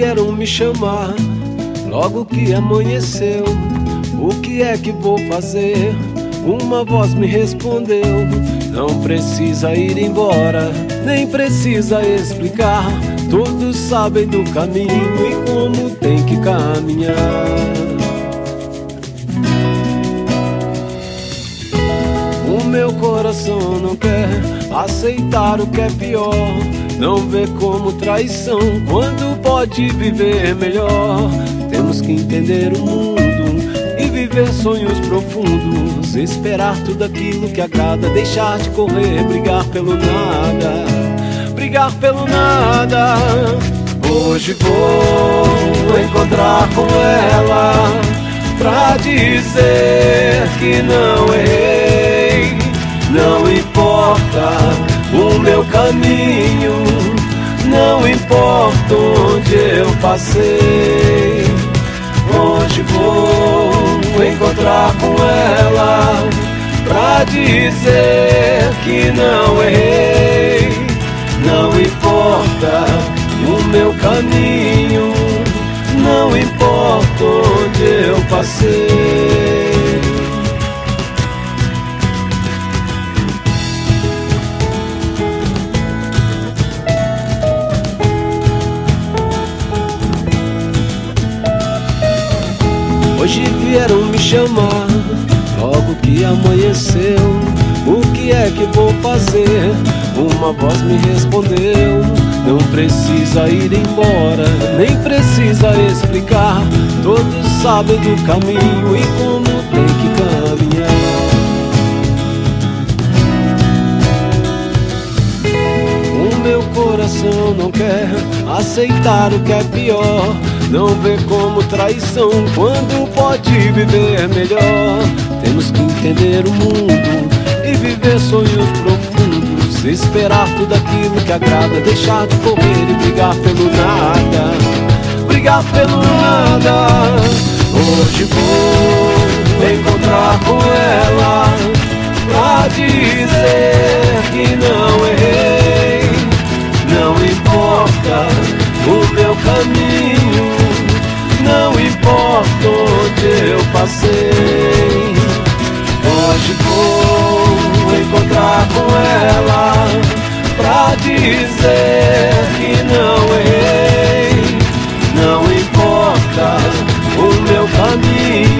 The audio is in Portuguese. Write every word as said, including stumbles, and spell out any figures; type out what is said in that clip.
vieram me chamar logo que amanheceu. O que é que vou fazer? Uma voz me respondeu: não precisa ir embora, nem precisa explicar. Todos sabem do caminho e como tem que caminhar. O meu coração não quer aceitar o que é pior, não vê como traição quando pode viver melhor. Temos que entender o mundo e viver sonhos profundos, esperar tudo aquilo que agrada, deixar de correr, brigar pelo nada, brigar pelo nada. Hoje vou encontrar com ela pra dizer que não errei. Não importa o meu caminho, não importa onde eu passei. Hoje vou encontrar com ela pra dizer que não errei. Não importa o meu caminho, não importa onde eu passei. Hoje vieram me chamar logo que amanheceu. O que é que vou fazer? Uma voz me respondeu: não precisa ir embora, nem precisa explicar. Todos sabem do caminho e como tem que caminhar. O meu coração não quer aceitar o que é pior, não vê como traição quando pode viver melhor. Temos que entender o mundo e viver sonhos profundos, esperar tudo aquilo que agrada, deixar de correr e brigar pelo nada, brigar pelo nada. Hoje vou encontrar com ela pra dizer que não errei. Não importa o meu caminho, não importa onde eu passei. Hoje vou encontrar com ela pra dizer que não errei. Não importa o meu caminho,